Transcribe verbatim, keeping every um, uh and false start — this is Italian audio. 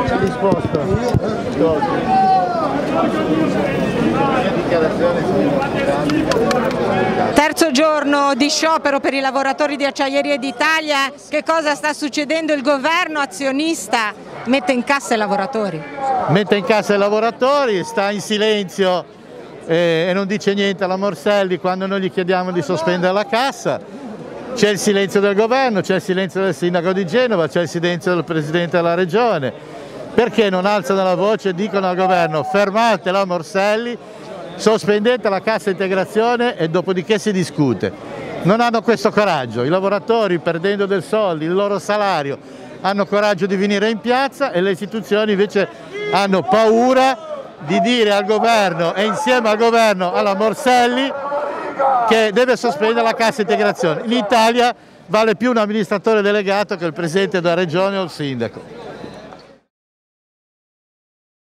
Terzo giorno di sciopero per i lavoratori di Acciaierie d'Italia. Che cosa sta succedendo? Il governo azionista mette in cassa i lavoratori. Mette in cassa i lavoratori, sta in silenzio eh, e non dice niente alla Morselli quando noi gli chiediamo di sospendere la cassa. C'è il silenzio del governo, c'è il silenzio del sindaco di Genova, c'è il silenzio del presidente della regione. Perché non alzano la voce e dicono al governo: fermate la Morselli, sospendete la cassa integrazione e dopodiché si discute. Non hanno questo coraggio, i lavoratori, perdendo del soldi, il loro salario, hanno coraggio di venire in piazza, e le istituzioni invece hanno paura di dire al governo e insieme al governo alla Morselli che deve sospendere la cassa integrazione. In Italia vale più un amministratore delegato che il presidente della regione o il sindaco.